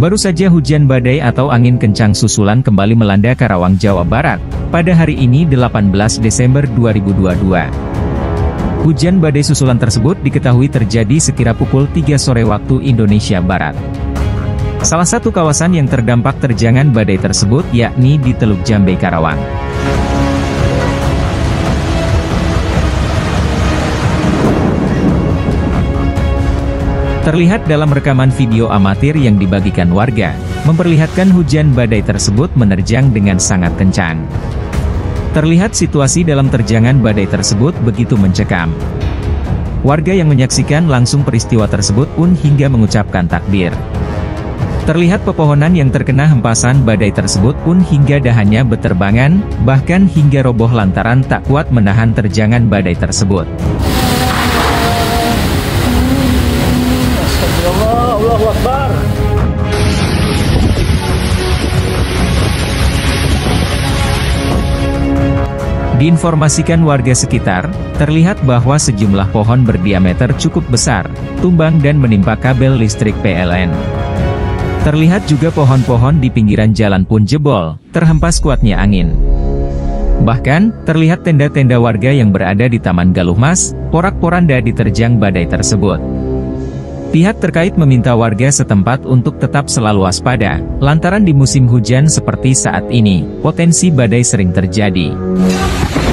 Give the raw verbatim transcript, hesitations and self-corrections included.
Baru saja hujan badai atau angin kencang susulan kembali melanda Karawang, Jawa Barat, pada hari ini delapan belas Desember dua ribu dua puluh dua. Hujan badai susulan tersebut diketahui terjadi sekira pukul tiga sore waktu Indonesia Barat. Salah satu kawasan yang terdampak terjangan badai tersebut yakni di Teluk Jambe, Karawang. Terlihat dalam rekaman video amatir yang dibagikan warga, memperlihatkan hujan badai tersebut menerjang dengan sangat kencang. Terlihat situasi dalam terjangan badai tersebut begitu mencekam. Warga yang menyaksikan langsung peristiwa tersebut pun hingga mengucapkan takbir. Terlihat pepohonan yang terkena hempasan badai tersebut pun hingga dahannya beterbangan, bahkan hingga roboh lantaran tak kuat menahan terjangan badai tersebut. Allahu Akbar. Diinformasikan warga sekitar, terlihat bahwa sejumlah pohon berdiameter cukup besar, tumbang dan menimpa kabel listrik P L N. Terlihat juga pohon-pohon di pinggiran jalan pun jebol, terhempas kuatnya angin. Bahkan, terlihat tenda-tenda warga yang berada di Taman Galuh Mas, porak-poranda diterjang badai tersebut. Pihak terkait meminta warga setempat untuk tetap selalu waspada, lantaran di musim hujan seperti saat ini, potensi badai sering terjadi.